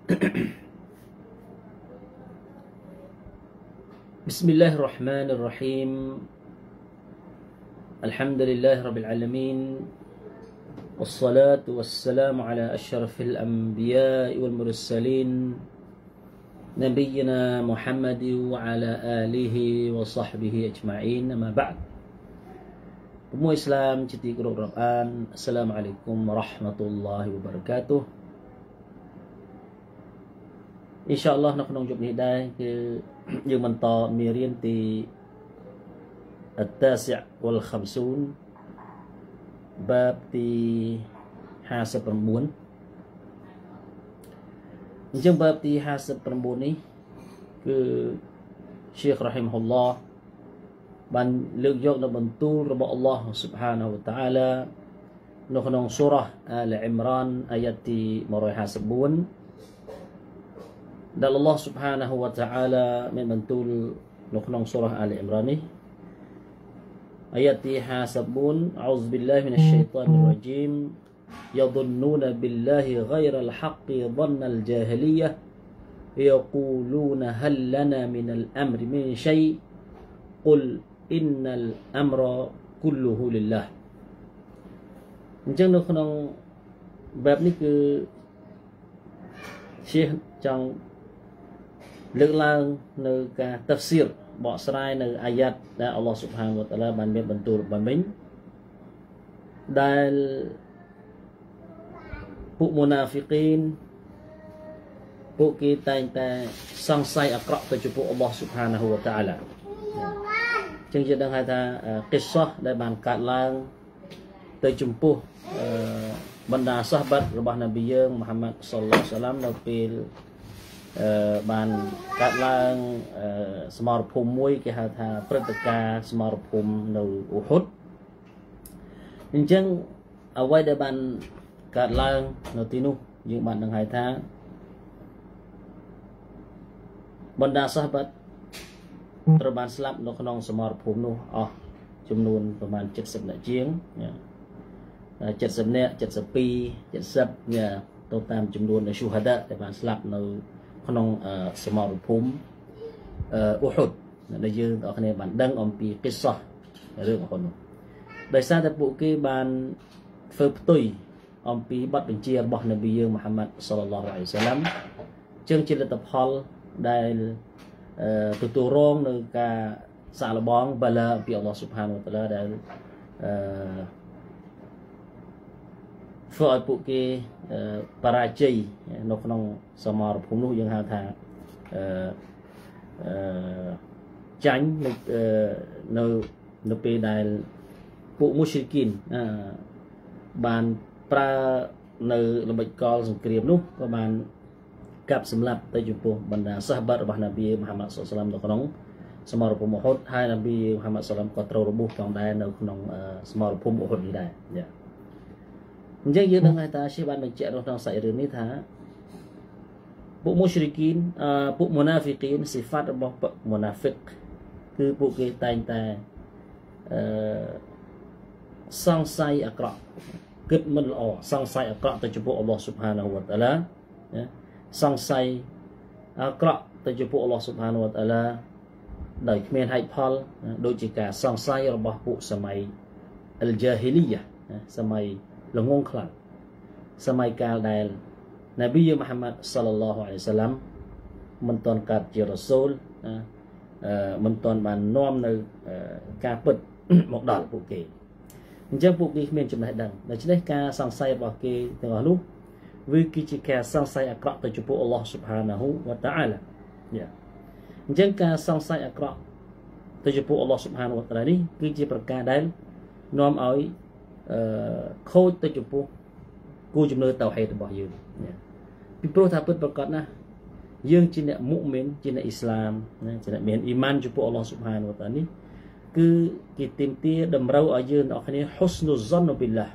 Bismillahirrahmanirrahim. Alhamdulillah Rabbil Alamin. Wassalatu wassalamu ala ashrafil anbiya wal mursalin Nabiyyina Muhammad wa ala alihi wa sahbihi ajma'in. Amma ba'd. Semua Islam citi Quran. Assalamualaikum warahmatullahi wabarakatuh. InsyaAllah nak nong jump ni dai keយើងបន្តមេរៀនទី التاسع والخمسون បាបទី 59 អញ្ចឹងបាបទី 59 នេះគឺ Syekh Rahimahullah បានលើកយកនៅបន្ទូលរបស់ Allah Subhanahu wa Ta'ala នៅក្នុងសូរ៉ា Al Imran អាយ៉ាតទី 154 dan Allah Subhanahu wa Ta'ala membantul nuknong surah Ali Imran ni ayatที่50 A'udzubillahi minasyaitonir rajim yadhunnuna billahi ghairal haqqi dhannal jahiliyah yaquluna hal lana minal amri min syai' qul innal amra kulluhu lillah. អញ្ចឹងនៅក្នុងបែបនេះគឺ Syekh ចង់ លើកឡើងនៅការតហ្វស៊ីរបកស្រាយនៅអាយ៉ាតដែល Allah Subhanahu wa Ta'ala បានមានបន្ទូលបំពេញដែលពួកមុណាហ្វិកីនពួកគេតែងតែសង្ស័យអាក្រក់ទៅចំពោះ Allah Subhanahu wa Ta'ala ចឹងជាដឹងហើយថាកិស្សាសដែលបានកើតឡើងទៅចំពោះបណ្ដាសាហបាត់របស់នប៊ីយើងមូហាម៉ាត់សល្លឡោះអាឡៃហ៊ីវ៉ាសល្លាមនៅពេលបានកាត់ឡើងសមរភូមិមួយគេហៅថាព្រឹត្តិការណ៍សមរភូមិនៅអ៊ូហ៊ុដអញ្ចឹងអ្វីដែលបានកាត់ឡើងនៅទីនោះយើងបានដឹងហើយថាបណ្ដាសាហបាត់ត្រូវបានស្លាប់នៅក្នុងសមរភូមិនោះអស់ចំនួនប្រមាណ70នាក់ជាង70នាក់72 70នាក់ទៅតាមចំនួននៃស៊ូហាដាដែលបានស្លាប់នៅក្នុងសមរភូមិអ៊ូហ៊ុដដែលយើងទាំងអស់គ្នាបានដឹងអំពីកិស្សាសរឿងអ៊ូហ៊ុដនោះដោយសារតែពួកគេបានធ្វើផ្ទុយអំពីបទបញ្ជារបស់នប៊ីយើងមូហាម៉ាត់សល្លឡោះអាឡៃហ៊ីវ៉ាសល្លាមជាងជាលទ្ធផលដែលទទួលរងនៅការសាកល្បងបាឡាពី Allah Subhanahu wa Ta'ala ដែលធ្វើឲ្យពួកគេបរាជ័យនៅក្នុងសមរភូមិនោះយើងហៅថាចាញ់នៅពេលដែលពួកមុស្រិគីនបានប្រើនៅល្បិចកលសង្គ្រាមនោះក៏បានកាប់សម្លាប់ទៅចំពោះបណ្ដាសាហបាត់របស់នប៊ីមូហាម៉ាត់សល្លឡោះអាឡៃហ៊ីវ៉ាសល្លាមនៅក្នុងសមរភូមិអ៊ូហ៊ុដហើយនប៊ីមូហាម៉ាត់សល្លឡោះអាឡៃហ៊ីវ៉ាសល្លាមក៏ត្រូវរបួសផងដែរនៅក្នុងសមរភូមិអ៊ូហ៊ុដនេះដែរអញ្ចឹងយើងដឹងថាSyekhបានបញ្ជាក់ក្នុងសាច់រឿងនេះថាពួកមុស្រិគីនពួកមុណាហ្វិកីនសិហ្វាតរបស់មុណាហ្វិកគឺពួកគេតែងតែសង្ស័យអាក្រក់គិតមិនល្អសង្ស័យអាក្រក់ទៅចំពោះ Allah Subhanahu wa Ta'ala សង្ស័យអាក្រក់ទៅចំពោះ Allah Subhanahu wa Ta'ala ដោយគ្មានហេតុផលដូចជាការសង្ស័យរបស់ពួកសម័យ Al-Jahiliyah សម័យល្ងងខ្លាំងសម័យកាលដែលនប៊ីមូហាម៉ាត់សល្លឡោះអាឡៃហ៊ីវ៉ាសល្លាមមិនទាន់កើតជារ៉ាស៊ូលមិនទាន់បាននាំនៅការពិតមកដល់ពួកគេអញ្ចឹងពួកគេគ្មានចំណេះដឹងដូច្នេះការសង្ស័យរបស់គេទាំងអស់នោះវាគឺជាការសង្ស័យអាក្រក់ទៅចំពោះ Allah Subhanahu wa Ta'ala អញ្ចឹងការសង្ស័យអាក្រក់ទៅចំពោះ Allah Subhanahu wa Ta'ala នេះគឺជាប្រការដែលនាំឲ្យខូចទៅចំពោះគោលជំនឿតៅហេតរបស់យើងពីព្រោះថាពិតប្រាកដណាស់យើងជាអ្នកមុអ៊មីនជាអ្នកអ៊ីស្លាមជាអ្នកមានអ៊ីម៉ានចំពោះ Allah Subhanahu wa Ta'ala នេះគឺគេទាមទារតម្រូវឲ្យយើងទាំងអស់គ្នាហ៊ុស្នុហ្សនប៊ីឡា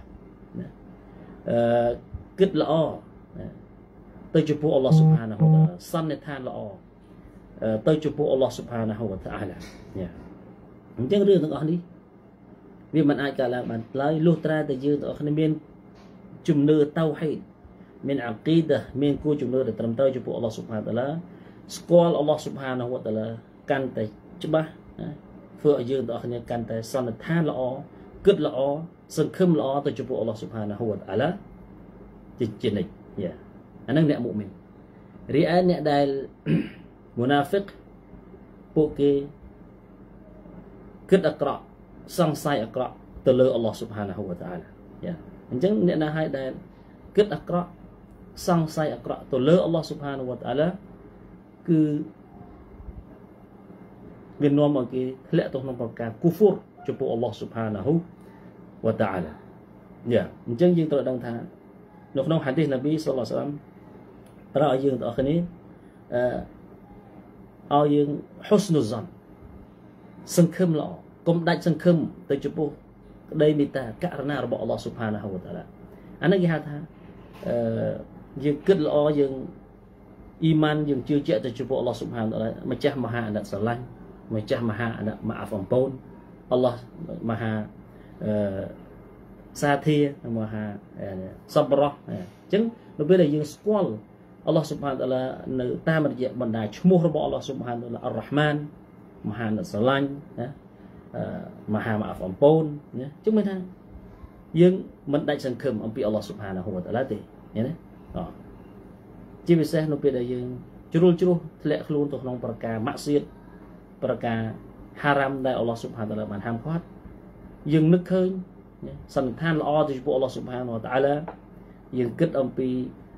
គិតល្អទៅចំពោះ Allah Subhanahu wa Ta'ala សន្និដ្ឋានល្អទៅចំពោះ Allah Subhanahu wa Ta'ala អញ្ចឹងរឿងទាំងអស់នេះវាមិនអាចកើតឡើងបានឡើយលុះត្រាតែយើងទាំងអស់គ្នាមានជំនឿតៅហេត min aqidah min kuជំនឿដែលត្រឹមត្រូវចំពោះ Allah Subhanahu wa taala ស្គាល់ Allah Subhanahu wa taala កាន់តែច្បាស់ធ្វើឲ្យយើងទាំងអស់គ្នាកាន់តែសន្និដ្ឋានល្អគិតល្អសង្ឃឹមល្អទៅចំពោះ Allah Subhanahu wa taala ជានិច្ចអាហ្នឹងអ្នកមុមីនរីឯអ្នកដែលមុណាហ្វិកពួកគេគិតអាក្រក់សង្ស័យអាក្រក់ទៅលើ Allah Subhanahu wa taala អញ្ចឹងអ្នកណាហើយដែលគិតអាក្រក់សង្ស័យអាក្រក់ទៅលើ Allah Subhanahu wa taala គឺវានាំឲ្យគេធ្លាក់ទៅក្នុងប្រការគូហ្វុរចំពោះ Allah Subhanahu wa taala អញ្ចឹងយើងត្រូវដឹងថានៅក្នុងហាឌីសនប៊ីសល្លឡោះអាឡៃហ៊ីវសល្លាមប្រាប់ឲ្យយើងទាំងអស់គ្នាឲ្យយើងហុស្នុហ្សានសង្ឃឹមល្អកុំដាច់សង្ឃឹមទៅចំពោះក្តីមេត្តាករណារបស់ Allah Subhanahu wa taala អានេះគេហៅថាយើងគិតល្អយើងអ៊ីម៉ានយើងជឿជាក់ទៅចំពោះ Allah Subhanahu wa taala ម្ចាស់មហាអណិតស្រឡាញ់ម្ចាស់មហាអណិតម៉ាអាហ្វអំពូន Allah មហាសាធាមហាសប្បុរសអញ្ចឹងនៅពេលដែលយើងស្គាល់ Allah Subhanahu wa taala នៅតាមរយៈបណ្ដាឈ្មោះរបស់ Allah Subhanahu wa taala អររ៉ាហ្មានមហាអណិតស្រឡាញ់មហាម៉ាអាហ្វអំពូនអញ្ចឹងមានថាយើងមិនដាច់សង្ឃឹមអំពី Allah Subhanahu wa taala ទេឃើញទេជាពិសេសនៅពេលដែលយើងជ្រុលជ្រោះធ្លាក់ខ្លួនទៅក្នុងប្រការម៉ាក់សៀតប្រការហារ៉ាំដែល Allah Subhanahu wa taala បានហាមឃាត់យើងនឹកឃើញសន្និដ្ឋានល្អទៅចំពោះ Allah Subhanahu wa taala យើងគិតអំពី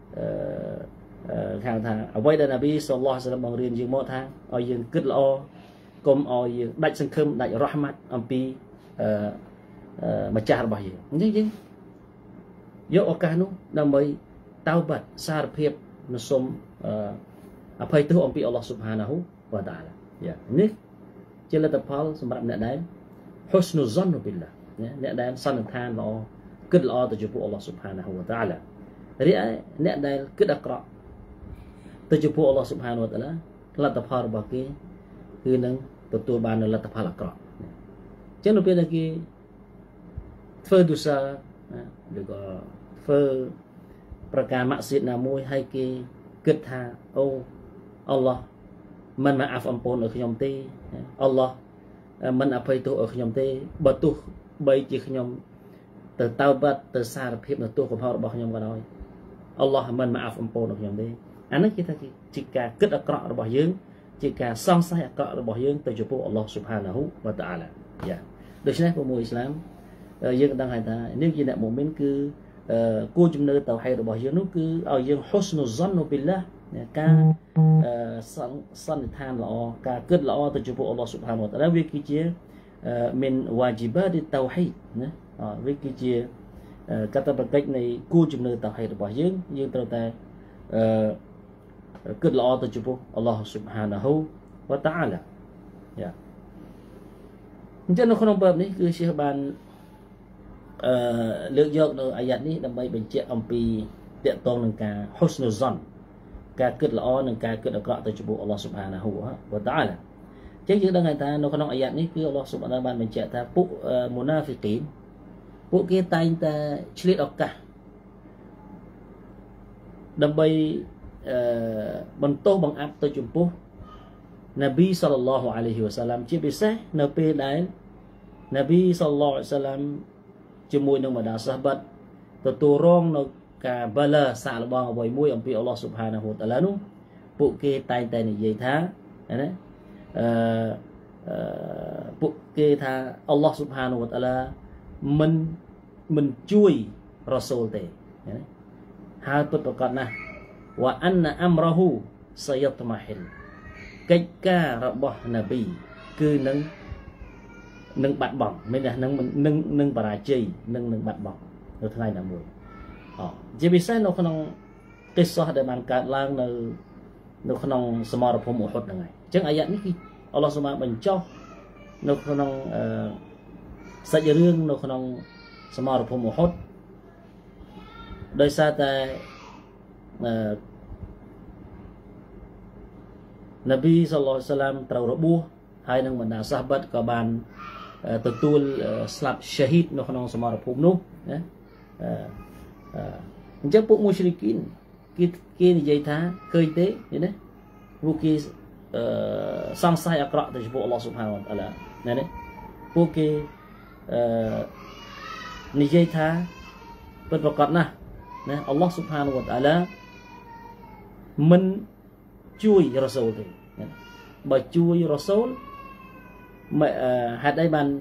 ហៅថាអ្វីដែលនប៊ីសល្លឡោះអាឡៃហ៊ីវសល្លាមបង្រៀនយើងមកថាឲ្យយើងគិតល្អកុំឲ្យយើងដាច់សង្ឃឹមដាច់រ៉ហ្មាត់អំពីម្ចាស់របស់យើងអញ្ចឹងយើងយកឱកាសនោះដើម្បីតោបាត់សារភាពនៅសុំអភ័យទោសអំពី Allah Subhanahu wa taala នេះជាលទ្ធផលសម្រាប់អ្នកដែលហុស្នុហ្សានប៊ីឡាអ្នកដែលសន្និដ្ឋានល្អគិតល្អទៅចំពោះ Allah Subhanahu wa taala រីឯអ្នកដែលគិតអាក្រក់ទៅចំពោះ Allah Subhanahu wa taala លទ្ធផលរបស់គេគឺនឹងទទួលបាននូវលទ្ធផលអាក្រក់អញ្ចឹងនៅពេលដែលគេធ្វើទុសាឬក៏ធ្វើប្រការម៉ាក់សៀតណាមួយហើយគេគិតថាអូអល់ឡោះមិនមកអាហ្វអំពូនឲ្យខ្ញុំទេអល់ឡោះមិនអភ័យទោសឲ្យខ្ញុំទេបើទោះបីជាខ្ញុំទៅតោបាត់ទៅសារភាពនៅទោសកំហុសរបស់ខ្ញុំក៏ដោយអល់ឡោះមិនមកអាហ្វអំពូនឲ្យខ្ញុំទេអានេះគេថាជាការគិតអាក្រក់របស់យើងជាការសង្ស័យអាក្រក់របស់យើងទៅចំពោះ Allah Subhanahu wa taala ដូច្នេះពុំមួយអ៊ីស្លាមយើងដឹងហើយថានេះជាអ្នកមុមីនគឺគួរជំនឿតៅហីរបស់យើងនោះគឺឲ្យយើងហុស្នុហ្សានប៊ីឡាការសន្និដ្ឋានល្អការគិតល្អទៅចំពោះ Allah Subhanahu wa taala វាគឺជាមានវ៉ាជីបាតតៅហីណាវាគឺជាកាតព្វកិច្ចនៃគួរជំនឿតៅហីរបស់យើងត្រូវតែគិតល្អទៅចំពោះ Allah Subhanahu wa taala អញ្ចឹងនៅក្នុងបែបនេះគឺជាបានលើកយកនៅអាយ៉ាត់នេះដើម្បីបញ្ជាក់អំពីតកតងនឹងការហុស្នុហ្សានការគិតល្អនិងការគិតអាក្រក់ទៅចំពោះ Allah Subhanahu wa taala អញ្ចឹងយើងដឹងថានៅក្នុងអាយ៉ាត់នេះគឺ Allah Subhanahu បានបញ្ជាក់ថាពួកមុណាហ្វិកីនពួកគេតែងតែឆ្លៀតឱកាសដើម្បីបន្ទោសបង្អាប់ទៅចំពោះនប៊ីសល្លឡោះអាឡៃហ៊ីវ៉ាសាឡាមជាពិសេសនៅពេលដែលនប៊ីសល្លឡោះអាឡៃហ៊ីវ៉ាសាឡាមជាមួយនឹងបដាសាហបាត់ទទួលរងនៅការបាឡាសាកល្បងអ្វីមួយអំពី Allah Subhanahu wa taala នោះពួកគេតែងតែនិយាយថាណាពួកគេថា Allah Subhanahu wa taala មិនជួយរ៉ាសូលទេហើយពិតប្រាកដណាស់វ៉ាអានណាអាំរ៉ាហ៊ូសយតម៉ាហ៊ីលកិច្ចការរបស់នប៊ីគឺនឹងបាត់បង់មានតែនឹងបរាជ័យនឹងបាត់បង់នៅថ្ងៃណាមួយជាពិសេសនៅក្នុងកិស្សដែលបានកើតឡើងនៅក្នុងសមរភូមិអ៊ូហុដហ្នឹងហើយអញ្ចឹងអាយ៉ាត់នេះគឺអល់ឡោះសូមបញ្ចុះនៅក្នុងសាច់រឿងនៅក្នុងសមរភូមិអ៊ូហុដដោយសារតែនប៊ីសល្លឡោះអាឡៃហ៊ីវ៉ាសាឡាមត្រូវរបួសហើយនឹងបណ្ដាសាហបាត់ក៏បានទទួលស្លាប់ឆាហ៊ីដនៅក្នុងសមរភូមិនោះណា chắc bộ mushrikin kia thì vậy tha khơi tế vậy đấy bộ kia sang sai akra từ bộ Allah subhanahu wa taala này đấy bộ kia như vậy tha bên bậc cát na Allah subhanahu wa taala mình chui Rasul thì bà chui Rasul mà hạt đây bàn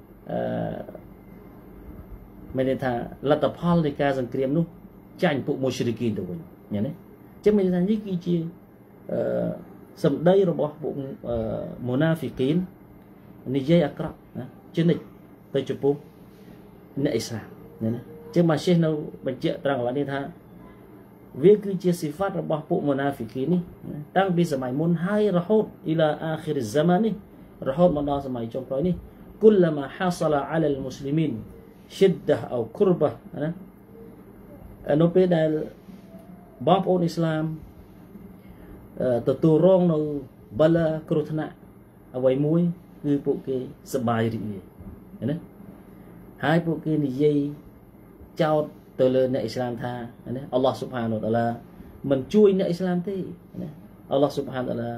mình thà là tập hal để ca dân kiềm luôn tranh phụ mushrikin được nhỉ đấy chứ mình thà như kia chia sầm đây rồi bỏ phụ munafiqin Nigeria akra chứ này tới chụp phụ này Islam nhỉ chứ mà Syekh nàoបញ្ជាក់ត្រង់ឡើងនេះថាវាគឺជាសិហ្វាតរបស់ពួកមុណាហ្វិគីននេះតាំងពីសម័យមុនហើយរហូតអ៊ីឡាអាខិរហ្សាម៉ាននេះរហូតមកដល់សម័យចុងក្រោយនេះគុលម៉ាហាសឡាអាឡាលមូស្លីមីនឈិដះអោគុរបះណានៅពេលដែលបងប្អូនអ៊ីស្លាមទទួលរងនៅបលាគ្រោះថ្នាក់អ្វីមួយគឺពួកគេសប្បាយរីករាយណាហើយពួកគេនិយាយចោតទៅលើអ្នកអ៊ីស្លាមថាណាអល់ឡោះស៊ុបហានវតាឡាមិនជួយអ្នកអ៊ីស្លាមទេណាអល់ឡោះស៊ុបហានវតាឡា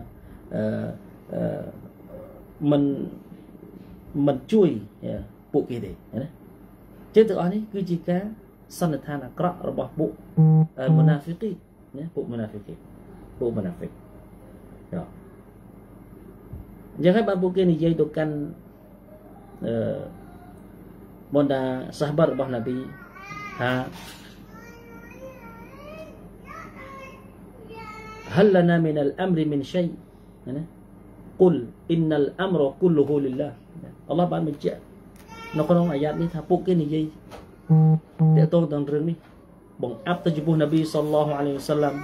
មិនជួយពួកគេទេណាចេះទាំងអស់នេះគឺជាការសន្និដ្ឋានអាក្រក់របស់ពួកមុណាហ្វិកណាពួកមុណាហ្វិកពួកមុណាហ្វិកយ៉ាងហើយបានពួកគេនិយាយទៅកាន់បណ្ដាសាហបាត់របស់នប៊ីថាهل لنا من الأمر من شيء قل إن الأمر كله لله Allahបានបញ្ជាក់នៅក្នុងអាយ៉ាតនេះថាពួកគេនិយាយតើតោទាំងរឿងនេះបង្អាប់ទៅចំពោះនប៊ីសល្លឡោះអាឡៃហ៊ីវសល្លាម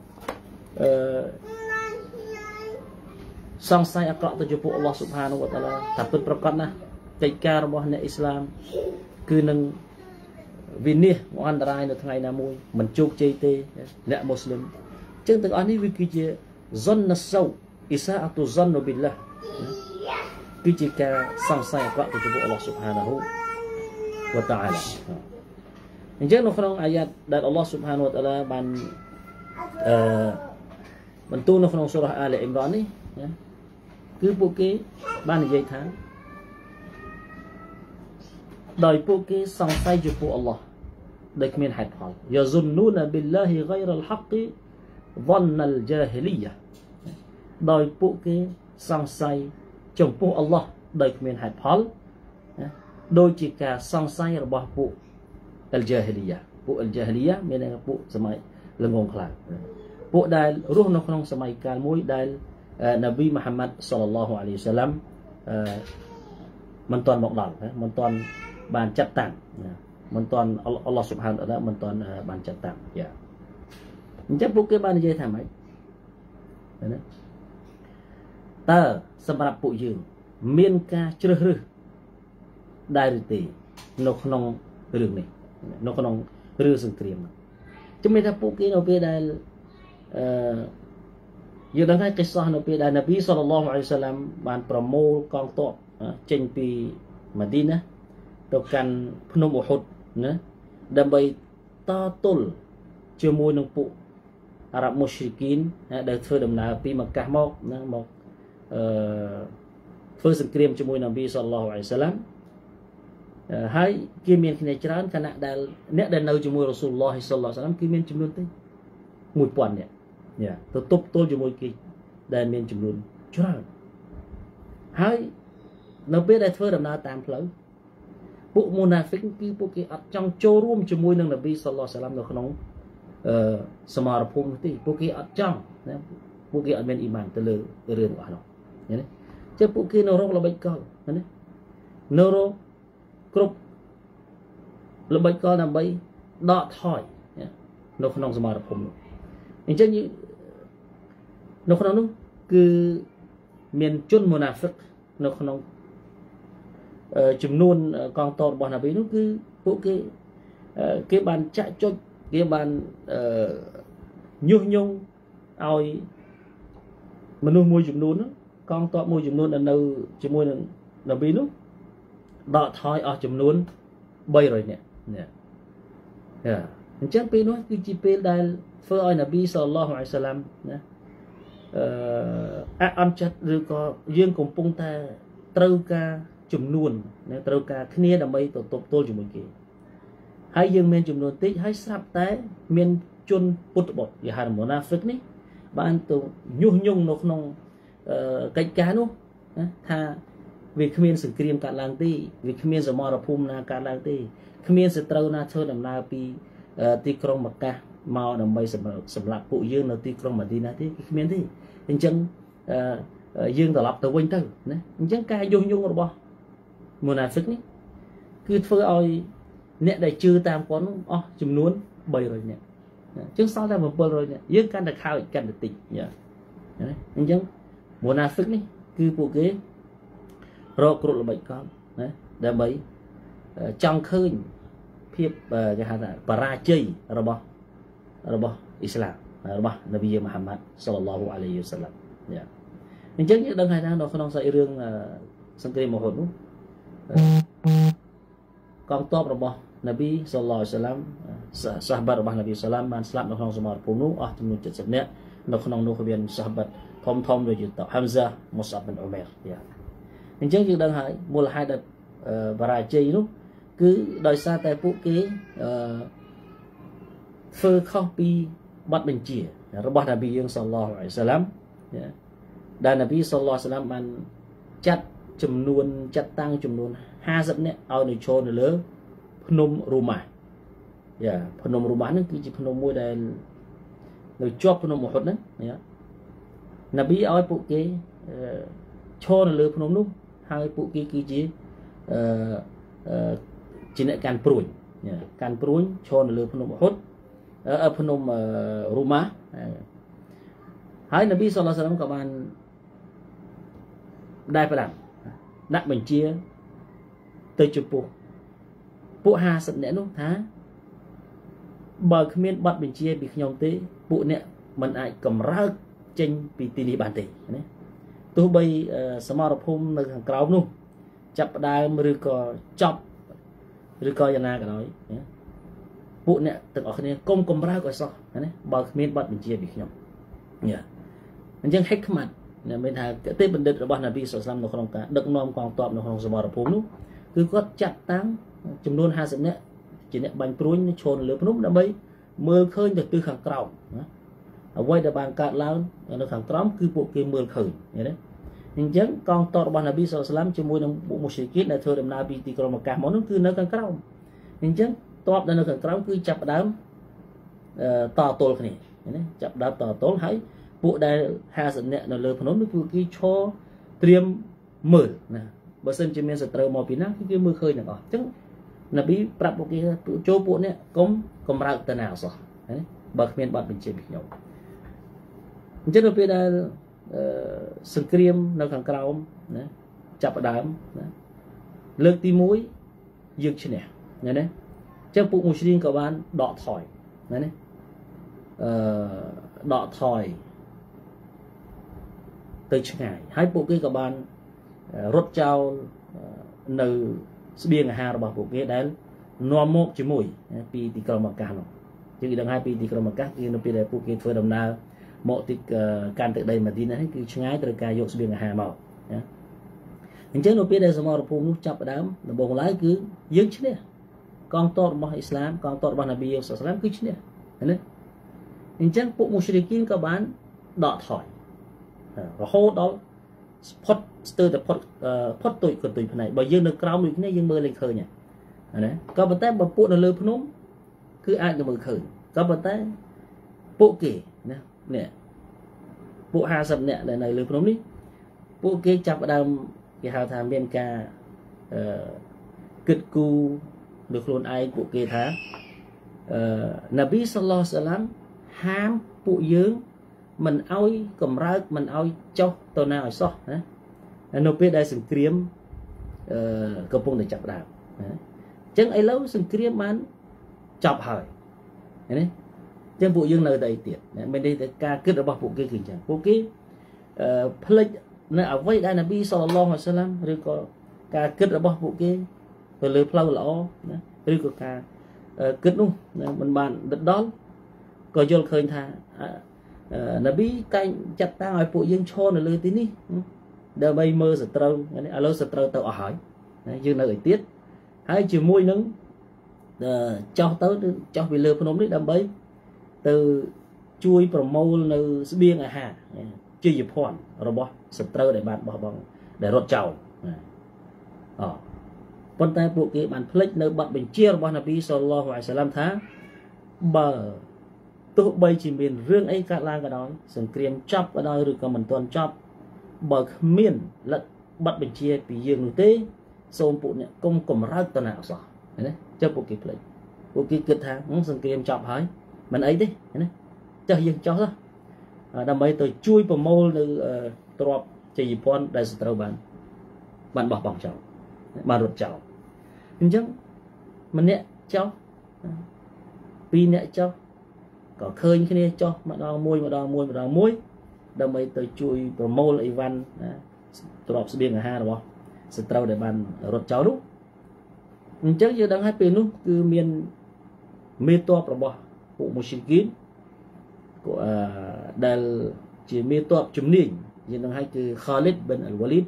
សង្ស័យអាក្រក់ទៅចំពោះអល់ឡោះស៊ុបហានវតាឡាថាពិតប្រាកដណាស់កិច្ចការរបស់អ្នកអ៊ីស្លាមគឺនឹងវិនិច្ឆ័យមកអន្តរាយនៅថ្ងៃណាមួយមិនជោគជ័យទេអ្នកមូស្លីមអញ្ចឹងទាំងអស់នេះវាគឺជាហ្សុនណាសូអ៊ីសាអតុហ្សុនប៊ីឡាគឺជាការសង្ស័យអាក្រក់ទៅចំពោះអល់ឡោះស៊ុបហានាហ៊ូវតាអាឡាអញ្ចឹងនៅក្នុងអាយ៉ាតដែលអល់ឡោះស៊ុបហានវតាឡាបានបន្ទូលនៅក្នុងសូរ៉ាអាលអ៊ីមរ៉ាននេះគឺពួកគេបាននិយាយថាដោយពួកគេសង្ស័យចំពោះអល់ឡោះដោយគ្មានហេតុផលយ៉ាហ្សុននូនប៊ីឡាហ៊ីហ្គៃរ៉ាល់ហក្គីហ្វនណលជាហ៊ីលីយ៉ាដោយពួកគេសង្ស័យចំពោះអល់ឡោះដោយគ្មានហេតុផលដូចជាការសង្ស័យរបស់ពួកអលជាហ៊ីលីយ៉ាពួកអលជាហ៊ីលីយ៉ាមានន័យថាពួកសម័យល្ងងខ្លាំងពួកដែលរស់នៅក្នុងសម័យកាលមួយដែលនប៊ីមូហាម៉ាត់សល្លឡោះអាឡៃហ៊ីវសល្លាមមិនទាន់មកដល់មិនទាន់បានចាត់តាំងមិនទាន់អល់ឡោះស៊ុបហានវតាឡាមិនទាន់បានចាត់តាំងយ៉ាអញ្ចឹងពួកគេបាននិយាយថាម៉េចណាតើសម្រាប់ពួកយើងមានការជ្រើសរើសដែរឬទេនៅក្នុងរឿងនេះនៅក្នុងរឿងសង្គ្រាមជំនឿថាពួកគេនៅពេលដែលយើងដឹងថាកិស្សោះនៅពេលដែលនប៊ីសល្លឡោះអាឡៃហ៊ីវសល្លាមបានប្រមូលកងទ័ពចេញពីម៉ាឌីណាទៅកាន់ភ្នំអ៊ូហ៊ុដណាដើម្បីតទល់ជាមួយនឹងពួកអារ៉ាប់មូស្រីគីនដែលធ្វើដំណើរពីម៉ាកាសមកណាមកធ្វើសង្គ្រាមជាមួយនប៊ីសល្លឡោះអាឡៃហ៊ីវសល្លាមហើយគេមានគ្នាច្រើនខណៈដែលអ្នកដែលនៅជាមួយរ៉ូស៊ូលឡោះសល្លឡោះអាឡៃហ៊ីវសល្លាមគឺមានចំនួនទេ 1000 នាក់ទៅទប់ទល់ជាមួយគេដែលមានចំនួនច្រើនហើយនៅពេលដែលធ្វើដំណើរតាមផ្លូវពួកមូណាហ្វិកគឺពួកគេអត់ចង់ចូលរួមជាមួយនឹងនប៊ីសល្លឡោះអាឡៃហ៊ីវសល្លាមនៅក្នុងសមរភូមិនោះទេពួកគេអត់ចង់ណាពួកគេអត់មានអ៊ីម៉ានទៅលើរឿងរបស់នោះឃើញទេចឹងពួកគេនៅរកល្បិចកលណានៅរកគ្រប់ល្បិចកលដើម្បីដកថយនៅក្នុងសមរភូមិនោះអញ្ចឹងនៅក្នុងនោះគឺមានជនមូណាហ្វិកនៅក្នុងចំនួនកងទ័ពរបស់នប៊ីនោះគឺពួកគេបានចាក់ចុចគេបានញុះញង់ឲ្យមនុស្សមួយចំនួនកងទ័ពមួយចំនួនដែលនៅជាមួយនឹងនប៊ីនោះដកថយអស់ចំនួន300នាក់អញ្ចឹងពេលនោះគឺជាពេលដែលធ្វើឲ្យនប៊ីសល្លឡោះអាឡៃសាឡាំណាអន់ចិត្តឬក៏យើងកំពុងតែត្រូវការចំនួនណាត្រូវការគ្នាដើម្បីទៅទប់ទល់ជាមួយគេហើយយើងមានចំនួនតិចហើយស្រាប់តែមានជនពុទ្ធបុត្រគេហៅមូណាហ្វិកនេះបានទៅញុះញង់នៅក្នុងកិច្ចការនោះណាថាវាគ្មានសង្គ្រាមកើតឡើងទេវាគ្មានសមរភូមិណាកើតឡើងទេគ្មានសត្រូវណាធ្វើដំណើរពីទីក្រុងម៉ាកាសមកដើម្បីសម្រាប់ពួកយើងនៅទីក្រុងម៉ាឌីណាទេគ្មានទេអញ្ចឹងយើងត្រឡប់ទៅវិញទៅណាអញ្ចឹងការញុះញង់របស់មូណាហ្វិកនេះគឺធ្វើឲ្យអ្នកដែលជឿតាមគាត់នោះអស់ចំនួន300នាក់អញ្ចឹងសល់តែ700នាក់យើងកាន់តែខើចកាន់តែតិចអញ្ចឹងមូណាហ្វិកនេះគឺពួកគេរកគ្រុឌល្បិចកលណាដើម្បីចង់ឃើញភាពគេហៅថាបរាជ័យរបស់អ៊ីស្លាមរបស់នប៊ីមូហាម៉ាត់សល្លឡោះអាឡៃហ៊ីវ៉ាសល្លាមអញ្ចឹងយើងដឹងហើយថានៅក្នុងសាច់រឿងសង្គ្រាមមហូតនោះកងទ័ពរបស់នប៊ីសល្លឡោះអាឡៃហ៊ីវ៉ាសល្លាមសាហាបាត់របស់នប៊ីសល្លាមបានស្លាប់នៅក្នុងសមរភូមិនោះអស់ចំនួន70នាក់នៅក្នុងនោះមានសាហាបាត់ធំដូចជាតហាំហ្សាមូសាប៊ីនអ៊ូមែរអញ្ចឹងយើងដឹងហើយមូលហេតុដែលបរាជ័យនោះគឺដោយសារតែពួកគេធ្វើខុសពីបទបញ្ជារបស់នប៊ីយើងសល្លឡោះអាឡៃហ៊ីវ៉ាសល្លាមដែលនប៊ីសល្លឡោះអាឡៃហ៊ីវ៉ាសល្លាមបានចាត់តាំងចំនួន50នាក់ឲ្យនៅចូលនៅលើភ្នំរូម៉ាភ្នំរូម៉ាហ្នឹងគឺជាភ្នំមួយដែលនៅជាប់ភ្នំមហុតហ្នឹងនប៊ីឲ្យពួកគេឈរនៅលើភ្នំនោះហើយពួកគេគឺជាជាអ្នកកាន់ព្រួញឈរនៅលើភ្នំមហុតភ្នំរូម៉ាហើយនប៊ីសល្លឡោះអាឡៃហ៊ីវ៉ាសល្លាមក៏បានដែលផ្ដាំដាក់បញ្ជាទៅចំពោះពួក50នាក់នោះថាបើគ្មានប័ណ្ណបញ្ជាពីខ្ញុំទេពួកអ្នកមិនអាចកម្រើកចេញពីទីនេះបានទេណាទោះបីសមរភូមិនៅខាងក្រោមនោះចាប់ផ្ដើមឬក៏ចប់ឬក៏យ៉ាងណាក៏ដោយពួកអ្នកទាំងអស់គ្នាកុំកម្រើកឲ្យសោះណាបើគ្មានប័ណ្ណបញ្ជាពីខ្ញុំអញ្ចឹងហិកម៉ាត់មានថាទេបណ្ឌិតរបស់នប៊ីសល្លឡោះអាឡៃហ៊ីវ៉ាសល្លាមនៅក្នុងការដឹកនាំកងទ័ពនៅក្នុងសមរភូមិនោះគឺគាត់ចាត់តាំងចំនួន50នាក់ជាអ្នកបាញ់ព្រួញឈរនៅលើភ្នំដើម្បីមើលឃើញទៅទិសខាងក្រោមណាអ្វីដែលបានកើតឡើងនៅខាងក្រោមគឺពួកគេមើលឃើញឃើញទេអញ្ចឹងកងទ័ពរបស់នប៊ីសល្លឡោះអាឡៃហ៊ីវ៉ាសល្លាមជាមួយនឹងពួកមុស្លីគីនដែលធ្វើដំណើរពីទីក្រុងម៉ាកាសមកនោះគឺនៅខាងក្រោមអញ្ចឹងទ័ពដែលនៅខាងក្រោមគឺចាប់ផ្ដើមតទល់គ្នាឃើញទេចាប់ផ្ដើមតទល់ហើយពួកដែល50នាក់នៅលើភ្នំនោះពួកគេឈរត្រៀមមើលណាបើសិនជាមានសត្រូវមកពីណាគឺគេមើលឃើញទាំងអស់អញ្ចឹងនប៊ីប្រាប់ពួកគេចូលពួកនេះកុំកម្រើកទៅណាអសោះណាបើគ្មានប័ណ្ណបញ្ជាពីខ្ញុំអញ្ចឹងនៅពេលដែលសង្គ្រាមនៅខាងក្រោមណាចាប់ផ្ដើមណាលើកទី1យើងឈ្នះណាអញ្ចឹងពួកមូស្លីមក៏បានដកថយណាដកថយទៅឆ្ងាយហើយពួកគេក៏បានរត់ចោលនៅស្បៀងអាហាររបស់ពួកគេដែលនាំមកជាមួយពីទីក្រុងម៉ាកាសនោះជាងដឹងហើយពីទីក្រុងម៉ាកាសគឺនៅពេលដែលពួកគេធ្វើដំណើរមកទីកាន់ទឹកដីម៉ាឌីណានេះគឺឆ្ងាយត្រូវការយកស្បៀងអាហារមកណាអញ្ចឹងនៅពេលដែលសមរភូមិនោះចាប់ផ្ដើមដំបូងឡើយគឺយើងឈ្នះកងទ័ពរបស់អ៊ីស្លាមកងទ័ពរបស់នប៊ីសល្លឡោះអាឡៃហ៊ីវ៉ាសល្លាមគឺឈ្នះណាអញ្ចឹងពួកមូស្លីគីនក៏បានដកថយរហូតដល់ផុតស្ទើរតែផុតទុយក៏ទុយផ្នែកបើយើងនៅក្រោមដូចគ្នាយើងមើលលេងឃើញណាក៏ប៉ុន្តែបើពួកនៅលើភ្នំគឺអាចនឹងមើលឃើញក៏ប៉ុន្តែពួកគេណានេះពួក50នាក់ដែលនៅលើភ្នំនេះពួកគេចាប់ផ្ដើមគេហៅថាមានការគិតគូរលើខ្លួនឯងពួកគេថានប៊ីសល្លឡោះអាឡៃហ៊ីវ៉ាសល្លាមហាមពួកយើងមិនឲ្យកម្រើកមិនឲ្យចុះទៅណាឲ្យសោះណានៅពេលដែលសង្គ្រាមកំពុងតែចាប់ផ្ដើមណាអញ្ចឹងឥឡូវសង្គ្រាមបានចប់ហើយឃើញទេអញ្ចឹងពួកយើងនៅតែអីទៀតមានតែការគិតរបស់ពួកគេគឺអញ្ចឹងពួកគេផ្លេចនៅអ្វីដែលនប៊ីសល្លឡោះអាឡៃហ៊ីវ៉ាសល្លាមឬក៏ការគិតរបស់ពួកគេទៅលើផ្លូវល្អណាឬក៏ការគិតនោះមិនបានដិតដល់ក៏យល់ឃើញថាណាប៊ីតែងចាត់តាំងឲ្យពួកយើងឈរនៅលើទីនេះដើម្បីមើលសត្រូវឥឡូវសត្រូវទៅអស់ហើយយើងនៅឯទៀតហើយជាមួយនឹងចោះទៅចោះពីលើភ្នំនេះដើម្បីទៅជួយប្រមូលនៅស្បៀងអាហារជ័យភ័ណ្ឌរបស់សត្រូវដែលបានបោះបង់ដែលរត់ចោលប៉ុន្តែពួកគេបានភ្លេចនៅបទបញ្ជារបស់នប៊ីសល្លឡោះអាឡៃហ៊ីវសល្លាមថាបើទោះបីជាមានរឿងអីកើតឡើងក៏ដោយសង្គ្រាមចប់ក៏ដោយឬក៏មិនទាន់ចប់បើគ្មានលទ្ធបទបញ្ជាពីយើងនោះទេសូមពួកអ្នកកុំកំរើកតណាអសោះណាចុះពួកគេភ្លេចពួកគេគិតថាសង្គ្រាមចប់ហើយមិនអីទេណាចុះយើងចោះទៅដើម្បីទៅជួយប្រមូលនៅទ្រព្យជ័យភ័ណ្ឌដែលសត្រូវបានបោះបង់ចោលបានរត់ចោលអញ្ចឹងម្នាក់ចោះពីរអ្នកចោះក៏ឃើញគ្នាចោះម្ដងមួយដើម្បីទៅជួយប្រមូលអីវ៉ាន់ទ្រព្យស្បៀងអាហាររបស់សត្រូវដែលបានរត់ចោលនោះអញ្ចឹងយើងដឹងហើយពេលនោះគឺមានមេតបរបស់ពួកមូស្លីគីនដែលជាមេតបជំនាញយើងដឹងហើយគឺ Khalid bin al-Walid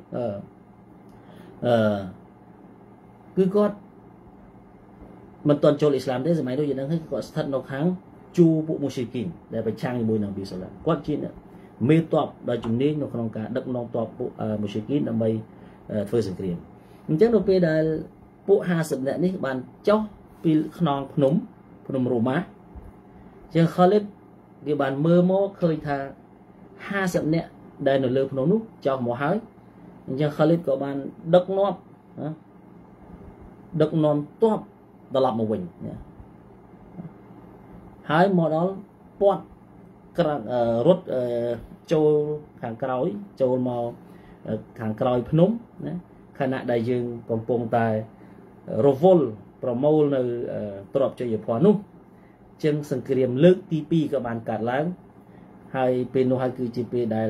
គឺគាត់មិនទាន់ចូលអ៊ីស្លាមទេសម័យនោះយើងដឹងហើយគាត់ស្ថិតនៅខាងជួរពួកមូស្លីគីនដែលប្រឆាំងជាមួយនឹងនប៊ីសល្លាមគាត់ជាមេតបដ៏ជំនាញនៅក្នុងការដឹកនាំទ័ពពួកមូស្លីគីនដើម្បីធ្វើសង្គ្រាមអញ្ចឹងនៅពេលដែលពួក50នាក់នេះបានចុះពីខ្នងភ្នំរ៉ូម៉ាជាង Khalid គេបានមើលមកឃើញថា50នាក់ដែលនៅលើភ្នំនោះចុះមកហើយអញ្ចឹង Khalid ក៏បានដឹកនាំទ័ពត្រឡប់មកវិញហើយមកដល់ពាត់រត់ចូលខាងក្រោយចូលមកខាងក្រោយភ្នំណាខណៈដែលយើងកំពុងតែរវល់ប្រមូលនៅទ្រព្យជ័យភ័ណ្ឌនោះជាងសង្គ្រាមលើកទី2ក៏បានកើតឡើងហើយពេលនោះហើយគឺជាពេលដែល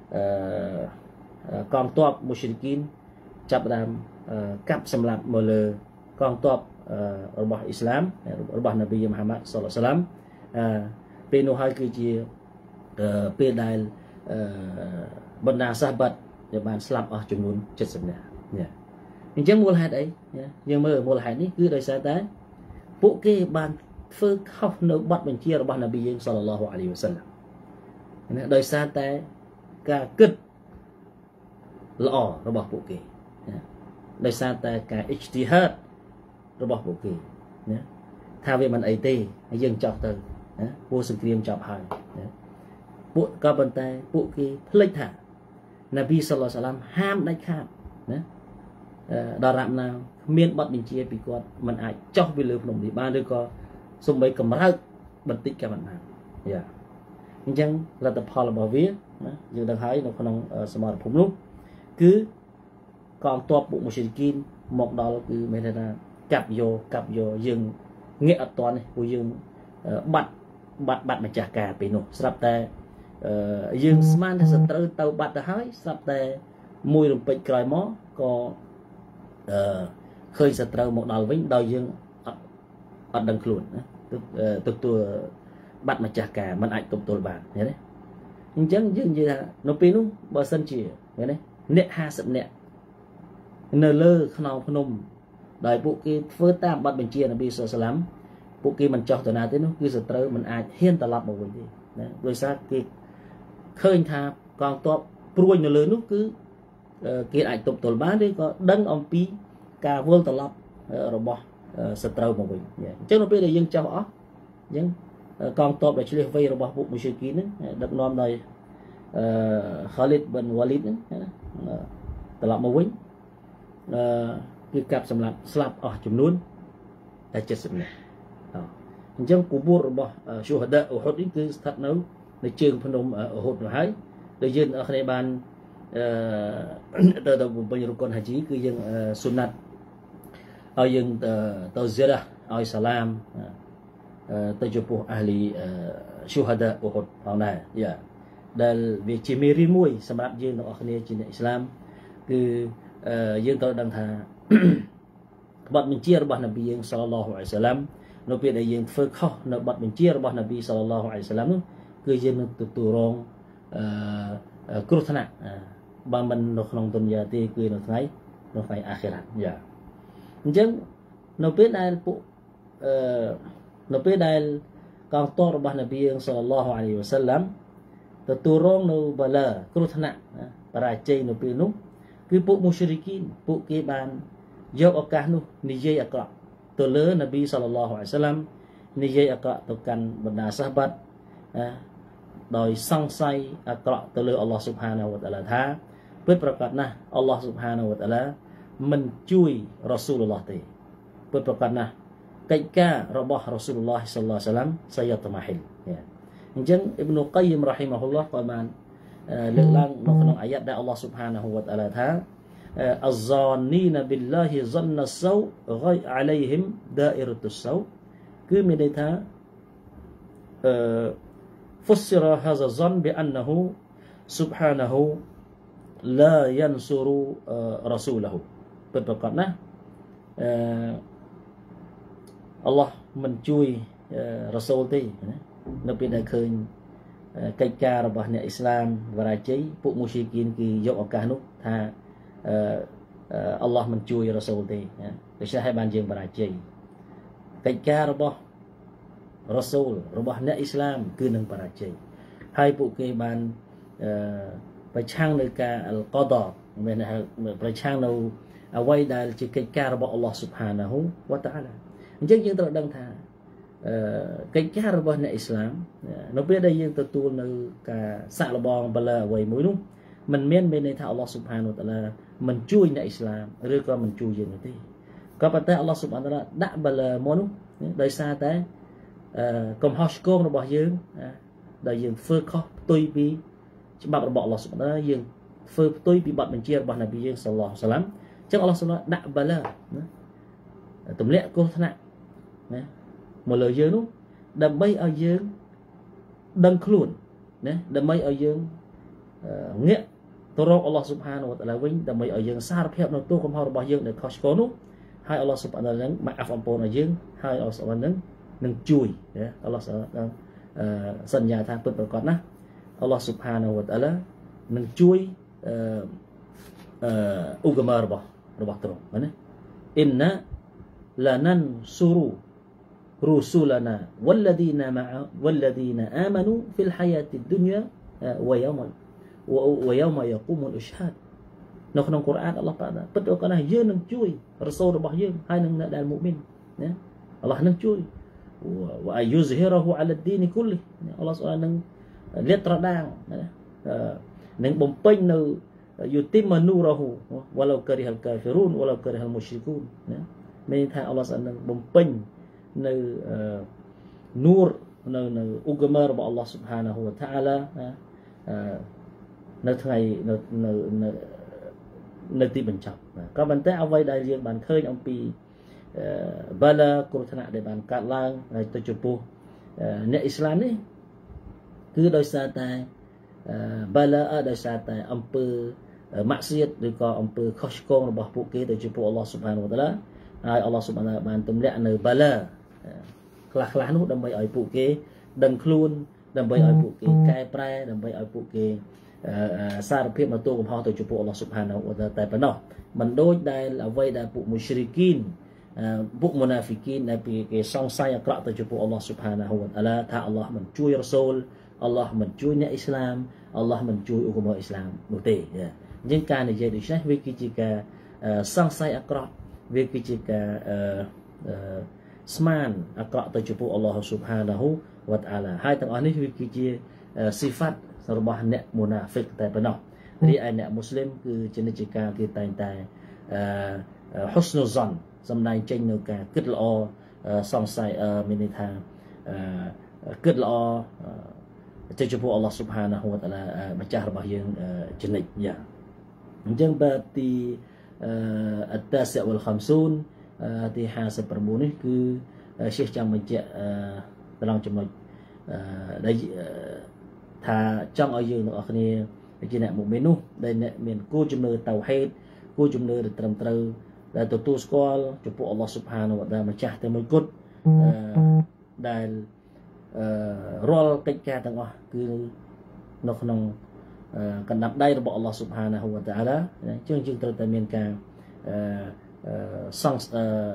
កងទ័ពមូស្លីគីនចាប់ផ្ដើមកាប់សម្លាប់មកលើកងទ័ពរបស់អ៊ីស្លាមរបស់នប៊ីមូហាម៉ាត់សល្លឡោះអាឡៃហ៊ីវសល្លាមពេលនោះហើយគឺជាពេលដែលបណ្ដាសាហាបដែលបានស្លាប់អស់ចំនួន70នាក់អញ្ចឹងមូលហេតុអីយើងមើលមូលហេតុនេះគឺដោយសារតែពួកគេបានធ្វើខុសនៅបទបញ្ជារបស់នប៊ីយើងសល្លឡោះអាឡៃហ៊ីវសល្លាមដោយសារតែការគិតល្អរបស់ពួកគេដោយសារតែការអ៊ីជ្ទីហាតរបស់ពួកគេថាវាមិនអីទេហើយយើងចប់ទៅពួកសង្គ្រាមចប់ហើយពួកក៏ប៉ុន្តែពួកគេភ្លេចថានប៊ីសល្លឡោះអាឡៃហ៊ីវសល្លាមហាមដាច់ខាតដល់រ៉ាប់ណាគ្មានបទបញ្ជាពីគាត់មិនអាចចុះពីលើភ្នំនេះបានឬក៏សូម្បីកម្រើកបន្តិចក៏មិនបានអញ្ចឹងលទ្ធផលរបស់វាយើងដឹងហើយនៅក្នុងសមរភូមិនោះគឺកងទ័ពពួកមូស្លីគីនមកដល់គឺមានថាកាប់យកយើងងាកអត់តាន់នេះពួកយើងបាត់ម្ចាស់ការពេលនោះស្រាប់តែយើងស្មានថាសត្រូវទៅបាត់ទៅហើយស្រាប់តែមួយរំពេចក្រោយមកក៏ឃើញសត្រូវមកដល់វិញដោយយើងអត់ដឹងខ្លួនណាទទួលបាត់ម្ចាស់ការមិនអាចទប់ទល់បានឃើញទេអញ្ចឹងយើងនិយាយថានៅពេលនោះបើសិនជាឃើញទេអ្នក50នាក់នៅលើខ្នងភ្នំដោយពួកគេធ្វើតាមបទបញ្ជានប៊ីសល្លឡោះអាឡៃហ៊ីវសល្លាមពួកគេមិនចោះទៅណាទេនោះគឺសត្រូវមិនអាចហ៊ានត្រឡប់មកវិញទេណាដោយសារគេឃើញថាកងទ័ពព្រួយនៅលើនោះគឺគេអាចទប់ទល់បានឬក៏ដឹងអំពីការវិលត្រឡប់របស់សត្រូវមកវិញអញ្ចឹងនៅពេលដែលយើងចោះអស់អញ្ចឹងកងទ័ពដែលឆ្លៀសវៃរបស់ពួកមូស្លីគីនហ្នឹងដឹកនាំដោយKhalid bin Walid ហ្នឹងត្រឡប់មកវិញគឺកាប់សម្លាប់ស្លាប់អស់ចំនួនតែ70នាក់អញ្ចឹងគូបួររបស់ឈូហដាអ៊ូហ៊ុដនេះគឺស្ថិតនៅជើងភ្នំអ៊ូហ៊ុដនោះហើយដែលយើងអ្នកគ្នាបានទៅបំពេញរុកុនហាជីគឺយើងស៊ុនណាត់ឲ្យយើងទៅហ្ស៊ីរ៉ាឲ្យសាឡាមទៅចំពោះអាលីឈូហដាអ៊ូហ៊ុដផងដែរដែលវាជាមេរៀនមួយសម្រាប់យើងទាំងអស់គ្នាជាអ្នកអ៊ីស្លាមគឺយើងត្រូវដឹងថាបទបញ្ជារបស់នប៊ីយើងសល្លឡោះអាឡៃហ៊ីវសល្លាមនៅពេលដែលយើងធ្វើខុសនៅបទបញ្ជារបស់នប៊ីសល្លឡោះអាឡៃហ៊ីវសល្លាមនោះគឺយើងនឹងទទួលរងគ្រោះថ្នាក់បើមិននៅក្នុងទុនយ៉ាទេគឺនៅថ្ងៃអាខិរ៉ាត់យ៉ាអញ្ចឹងនៅពេលដែលពួកនៅពេលដែលកងទ័ពរបស់នប៊ីសល្លឡោះអាឡៃហ៊ីវសល្លាមទទួលរងនៅបាឡាគ្រោះថ្នាក់បរាជ័យនៅពេលនោះគឺពួកមូស្យរិគីនពួកគេបានយកឱកាសនោះនិយាយអាក្រក់ទៅលើនប៊ីសល្លឡោះអាឡៃហ៊ីវសល្លាមនិយាយអាក្រក់ទៅកាន់បណ្ដាសាហាបាត់ដោយសង្ស័យអាក្រក់ទៅលើអល់ឡោះស៊ុបហានាហ៊ូវតាឡាថាពិតប្រាកដណាស់អល់ឡោះស៊ុបហានាហ៊ូវតាឡាមិនជួយរ៉ាស៊ូលឡោះទេពិតប្រាកដណាស់កិច្ចការរបស់រ៉ាស៊ូលឡោះសល្លឡោះអាឡៃហ៊ីវសល្លាមសាយតម៉ាហ៊ីលអញ្ចឹងអ៊ីប្នុកៃយឹមរ៉ាហ៊ីម៉ាហ៊ុលឡោះក៏បានលើកឡើងនៅក្នុងអាយ៉ាត់ដែលអល់ឡោះស៊ុបហានាហ៊ូវតាឡាថាالظانين بالله ظن السوء عليهم دائرة السوء គឺមានន័យថាفسر هذا الظن بأنه سبحانه لا ينصر رسوله ពិតប្រាកដណាស់អល់ឡោះមិនជួយរ៉ាស៊ូលទេណានៅពេលដែលឃើញកិច្ចការរបស់អ្នកអ៊ីស្លាមបរាជ័យពួកមូស្យរិគីនគឺយកឱកាសនោះថាអល់ឡោះមិនជួយរ៉ាស៊ូលទេដូច្នេះហើយបានយើងបរាជ័យកិច្ចការរបស់រ៉ាស៊ូលរបស់អ្នកអ៊ីស្លាមគឺនឹងបរាជ័យហើយពួកគេបានប្រឆាំងនៅការអល់កដរមានប្រឆាំងនៅអ្វីដែលជាកិច្ចការរបស់អល់ឡោះស៊ុបហានាហ៊ូវតាអាឡាអញ្ចឹងយើងត្រូវដឹងថាកិច្ចការរបស់អ្នកអ៊ីស្លាមនៅពេលដែលយើងទទួលនៅការសាក់លបងបលាអ្វីមួយនោះមិនមានន័យថាអល់ឡោះស៊ុបហានាហ៊ូវតាឡាមិនជួយអ្នកអ៊ីស្លាមឬក៏មិនជួយយើងទេក៏ប៉ុន្តែអល់ឡោះស៊ុបហានាហ៊ូវតាឡាដាក់បលាមកនោះដោយសារតែកំហុសឆ្គងរបស់យើងដែលយើងធ្វើខុសផ្ទុយពីច្បាប់របស់អល់ឡោះស៊ុបហានាហ៊ូវតាឡាយើងធ្វើផ្ទុយពីបទបញ្ជារបស់នប៊ីយើងសល្លឡោះអាឡៃហ៊ីវសល្លាមអញ្ចឹងអល់ឡោះស៊ុបហានាហ៊ូវតាឡាដាក់បលាទម្លាក់គ្រោះថ្នាក់ណាមកលើយើងនោះដើម្បីឲ្យយើងដឹងខ្លួនណាដើម្បីឲ្យយើងងាកទៅរកអល់ឡោះស៊ុបហានាហ៊ូវតាឡាវិញដើម្បីឲ្យយើងសារភាពនៅទោសកំហុសរបស់យើងដែលខុសឆ្គងនោះហើយអល់ឡោះស៊ុបហានាហ៊ូវតាឡានឹងមកអាប់អំពូនឲ្យយើងហើយអល់ឡោះស៊ុបហានាហ៊ូវតាឡានឹងជួយណាអល់ឡោះសន្យាថាពិតប្រាកដណាស់អល់ឡោះស៊ុបហានាហ៊ូវតាឡានឹងជួយឧបមារបស់ទ្រង់ណាអ៊ីនណាឡាណានស៊ូរូرسولنا والذين آمنوا في الحياة الدنيا ويوم يقوم الأشهاد នៅក្នុងកូរ៉ានអល់ឡោះប្រាប់ថាពិតប្រាកដណាស់យើងនឹងជួយរ៉ាស៊ូលរបស់យើងហើយនឹងអ្នកដែលមុអ៊មីនណាអល់ឡោះនឹងជួយវ៉ាយុហ្ស៊ីរ៉ូអាឡាឌីនគុលលីអល់ឡោះនឹងលាតត្រដាងនឹងបំពេញនៅយុទីមនូរ៉ូវ៉ាឡូការីហលកាហ្វីរូនវ៉ាឡូការីហលមុស្យរិកូនណាមានថាអល់ឡោះនឹងបំពេញនៅនូរនៅឧបមារបស់អល់ឡោះស៊ុបហានាហ៊ូវតាអាឡានៅថ្ងៃនៅទីបញ្ចប់ក៏ប៉ុន្តែអ្វីដែលយើងបានឃើញអំពីបាឡាគ្រោះថ្នាក់ដែលបានកាត់ឡើងហើយទៅចំពោះអ្នកអ៊ីស្លាមនេះគឺដោយសារតែបាឡាដោយសារតែអំពើម៉ាក់សៀតឬក៏អំពើខុសឆ្គងរបស់ពួកគេទៅចំពោះអល់ឡោះស៊ុបហានាហ៊ូវតាឡាហើយអល់ឡោះស៊ុបហានាបានទម្លាក់នៅបាឡាខ្លះនោះដើម្បីឲ្យពួកគេដឹងខ្លួនដើម្បីឲ្យពួកគេកែប្រែដើម្បីឲ្យពួកគេសារភាពនៅទោសកំហុសទៅចំពោះអល់ឡោះស៊ុបហានាហ៊ូវតាឡាតែប៉ុណ្ណោះមិនដូចដែលអ្វីដែលពួកមូស្យរិគីនពួកមុណាហ្វិគីនដែលគេសង្ស័យអាក្រក់ទៅចំពោះអល់ឡោះស៊ុបហានាហ៊ូវតាឡាថាអល់ឡោះមិនជួយរ៉ាស៊ូលអល់ឡោះមិនជួយអ្នកអ៊ីស្លាមអល់ឡោះមិនជួយឧបមាអ៊ីស្លាមនោះទេអញ្ចឹងការនិយាយដូចនេះវាគឺជាការសង្ស័យអាក្រក់វាគឺជាការស្មានអាក្រក់ទៅចំពោះអល់ឡោះស៊ុបហានាហ៊ូវតាអាឡាហើយទាំងអស់នេះវាគឺជាស៊ីហ្វាត់របស់អ្នកមុណាហ្វិកតែប៉ុណ្ណោះរីឯអ្នកមូស្លីមគឺជានិច្ចការគេតែងតែហ៊ុស្នុហ្សានសម្ដែងចេញនៅការគិតល្អសង្ស័យមានន័យថាគិតល្អទៅចំពោះអល់ឡោះស៊ុបហានាហ៊ូវតាអាឡាម្ចាស់របស់យើងជានិច្ចយ៉ាងអញ្ចឹងបាទទីអត្តាសិវលខំស៊ូនទី59នេះគឺឈេះចង់បញ្ជាក់ត្រង់ចំណុចដែលថាចង់ឲ្យយើងទាំងអស់គ្នាជាអ្នកមុអ៊មីននោះដែលអ្នកមានគោលជំនឿតៅហេតគោលជំនឿដែលត្រឹមត្រូវដែលទទួលស្គាល់ចំពោះអល់ឡោះស៊ុបហានាហ៊ូវតាអាឡាម្ចាស់តែមួយគត់ដែលរាល់កិច្ចការទាំងអស់គឺនៅក្នុងកណ្ដាប់ដៃរបស់អល់ឡោះស៊ុបហានាហ៊ូវតាអាឡាជាងយើងត្រូវតែមានការសង្ឃ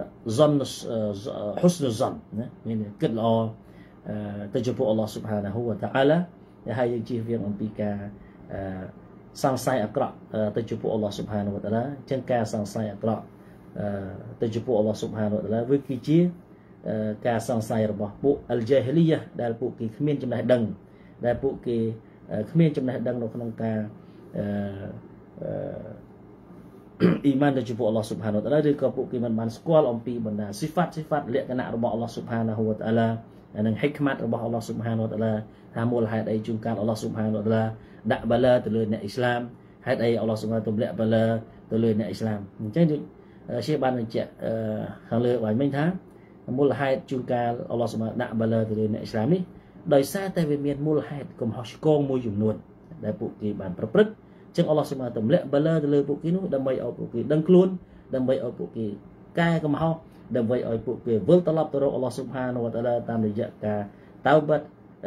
ហុស្នុហ្សានណាមានគិតល្អទៅចំពោះអល់ឡោះស៊ុបហានាហ៊ូវតាអាឡាហើយយើងជៀសវាងអំពីការសង្ស័យអាក្រក់ទៅចំពោះអល់ឡោះស៊ុបហានាហ៊ូវតាអាឡាអញ្ចឹងការសង្ស័យអាក្រក់ទៅចំពោះអល់ឡោះស៊ុបហានាហ៊ូវតាអាឡាវាគឺជាការសង្ស័យរបស់ពួកអលជាហលីយ៉ាដែលពួកគេគ្មានចំណេះដឹងដែលពួកគេគ្មានចំណេះដឹងនៅក្នុងការអ៊ីម៉ានទៅចំពោះអល់ឡោះស៊ុបហានាហ៊ូវតាអាឡាឬក៏ពួកគេមិនបានស្គាល់អំពីបណ្ដាស៊ីហ្វាត់លក្ខណៈរបស់អល់ឡោះស៊ុបហានាហ៊ូវតាអាឡានិងហិកម៉ាត់របស់អល់ឡោះស៊ុបហានាហ៊ូវតាអាឡាថាមូលហេតុអីជួនកាលអល់ឡោះស៊ុបហានាហ៊ូវតាអាឡាដាក់បាឡាទៅលើអ្នកអ៊ីស្លាមហេតុអីអល់ឡោះស៊ុបហានាហ៊ូវតាទម្លាក់បាឡាទៅលើអ្នកអ៊ីស្លាមអញ្ចឹងជាបានបញ្ជាក់ខាងលើបានមិញថាមូលហេតុជួនកាលអល់ឡោះស៊ុបហានាហ៊ូវតាដាក់បាឡាទៅលើអ្នកអ៊ីស្លាមនេះដោយសារតែវាមានមូលហេតុកំហុសឆ្គងមួយចំនួនដែលពួកគេបានប្រព្រឹត្តចឹងអល់ឡោះស៊ុបហានាហ៊ូវតាទម្លាក់បាឡាទៅលើពួកគេនោះដើម្បីឲ្យពួកគេដឹងខ្លួនដើម្បីឲ្យពួកគេកែកំហុសដើម្បីឲ្យពួកគេវិលត្រឡប់ទៅរកអល់ឡោះស៊ុបហានាហ៊ូវតាអាឡាតាមរយៈការតៅបាត់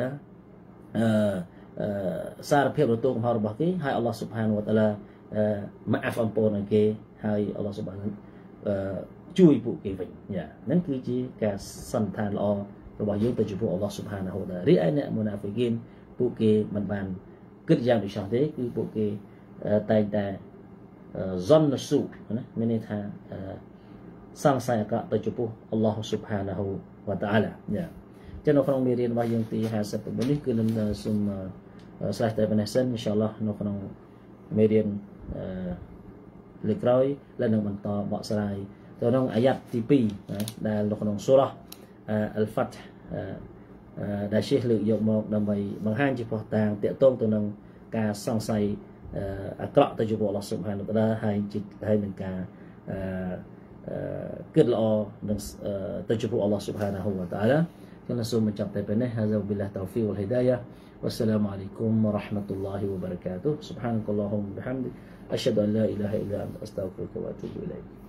សារភាពរទូកំហុសរបស់គេហើយអល់ឡោះស៊ុបហានាហ៊ូវតាអាឡាម៉ាហ្វអំពូនឲ្យគេហើយអល់ឡោះស៊ុបហានាហ៊ូវតាជួយពួកគេវិញហ្នឹងគឺជាការសន្និដ្ឋានល្អរបស់យើងទៅចំពោះអល់ឡោះស៊ុបហានាហ៊ូវតាអាឡារីឯអ្នកមុនាហ្វិគីនពួកគេមិនបានគិតយ៉ាងដូចនោះទេគឺពួកគេតែងតែហ្សនស៊ូណាមានន័យថាសង្ស័យអាក្រក់ទៅចំពោះអល់ឡោះស៊ុបហានាហ៊ូវតាអាឡាចឹងនៅក្នុងមេរៀនរបស់យើងទី59នេះគឺនឹងសូមស្រេចតែប៉ុណ្ណេះសិនអ៊ីនសាអល់ឡោះនៅក្នុងមេរៀនលើកក្រោយแล้วនឹងបន្តបកស្រាយទៅក្នុងអាយ៉ាត់ទី2ដែលនៅក្នុងសូរ៉ាអលហ្វាត់ដែលជាលើកយកមកដើម្បីបង្ហាញជាផុសតាងតាក់ទងទៅនឹងការសង្ស័យអាក្រក់ទៅចំពោះអល់ឡោះស៊ុបហានាហ៊ូវតាអាឡាហើយនឹងការគិតល្អនឹងទៅចំពោះអល់ឡោះស៊ុបហានាហ៊ូវតាអាឡាចឹងសូមបញ្ចប់តែប៉ុណ្ណេះហាហ្សាប៊ីឡាហ៊ីតៅហ្វីកវលហ៊ីដាយ៉ាវ៉ាស្សឡាមអាឡៃគុំវ៉ារ៉ាហ្មាតុលឡាហ៊ីវ៉ាបារកាតុហ៊៍ស៊ុបហានកអល់ឡុហ៊ុមបិហាំឌិកអជ្ហឌុអនឡាអ៊ីឡាហអ៊ីឡាអន្តអស្តฆហ្វិរុកវ៉ាអទូប៊ីអ៊ីឡៃក